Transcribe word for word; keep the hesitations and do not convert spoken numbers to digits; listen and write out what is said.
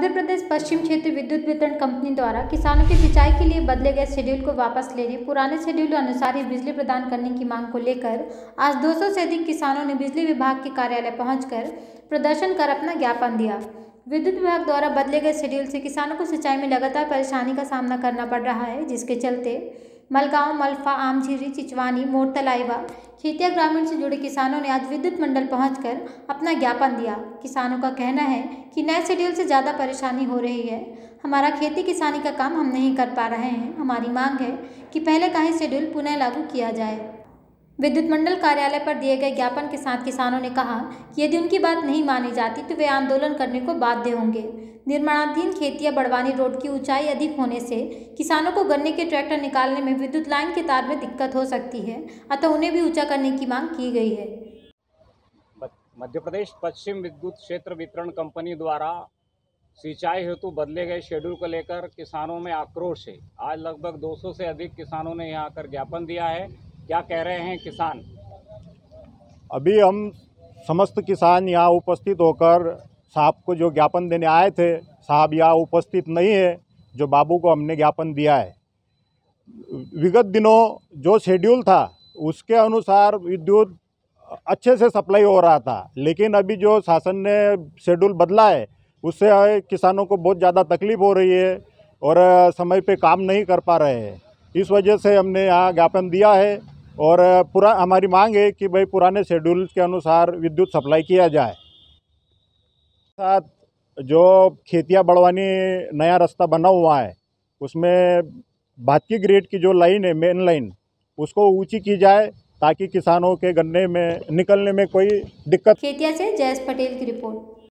मध्य प्रदेश पश्चिम क्षेत्र विद्युत वितरण कंपनी द्वारा किसानों की सिंचाई के लिए बदले गए शेड्यूल को वापस लेने, पुराने शेड्यूल अनुसार ही बिजली प्रदान करने की मांग को लेकर आज दो सौ से अधिक किसानों ने बिजली विभाग के कार्यालय पहुंचकर प्रदर्शन कर अपना ज्ञापन दिया। विद्युत विभाग द्वारा बदले गए शेड्यूल से किसानों को सिंचाई में लगातार परेशानी का सामना करना पड़ रहा है, जिसके चलते मलगांव, मलफा, आमझीरी, चिचवानी, मोरतलाइवा, खेतिया ग्रामीण से जुड़े किसानों ने आज विद्युत मंडल पहुंचकर अपना ज्ञापन दिया। किसानों का कहना है कि नए शेड्यूल से ज़्यादा परेशानी हो रही है। हमारा खेती किसानी का काम हम नहीं कर पा रहे हैं। हमारी मांग है कि पहले का ही शेड्यूल पुनः लागू किया जाए। विद्युत मंडल कार्यालय पर दिए गए ज्ञापन के साथ किसानों ने कहा कि यदि उनकी बात नहीं मानी जाती तो वे आंदोलन करने को बाध्य होंगे। निर्माणाधीन खेतिया बड़वानी रोड की ऊंचाई अधिक होने से किसानों को गन्ने के ट्रैक्टर निकालने में विद्युत लाइन के तार में दिक्कत हो सकती है, अतः उन्हें भी ऊंचा करने की मांग की गई है। मध्य प्रदेश पश्चिम विद्युत क्षेत्र वितरण कंपनी द्वारा सिंचाई हेतु बदले गए शेड्यूल को लेकर किसानों में आक्रोश है। आज लगभग दो सौ से अधिक किसानों ने यहाँ आकर ज्ञापन दिया है। क्या कह रहे हैं किसान? अभी हम समस्त किसान यहाँ उपस्थित होकर साहब को जो ज्ञापन देने आए थे, साहब यहाँ उपस्थित नहीं है, जो बाबू को हमने ज्ञापन दिया है। विगत दिनों जो शेड्यूल था उसके अनुसार विद्युत अच्छे से सप्लाई हो रहा था, लेकिन अभी जो शासन ने शेड्यूल बदला है उससे किसानों को बहुत ज़्यादा तकलीफ हो रही है और समय पे काम नहीं कर पा रहे हैं। इस वजह से हमने यहाँ ज्ञापन दिया है और पूरा हमारी मांग है कि भाई पुराने शेड्यूल के अनुसार विद्युत सप्लाई किया जाए। साथ जो खेतिया बड़वानी नया रास्ता बना हुआ है उसमें भातकी ग्रेड की जो लाइन है, मेन लाइन, उसको ऊंची की जाए ताकि किसानों के गन्ने में निकलने में कोई दिक्कत। खेतिया से जयेश पटेल की रिपोर्ट।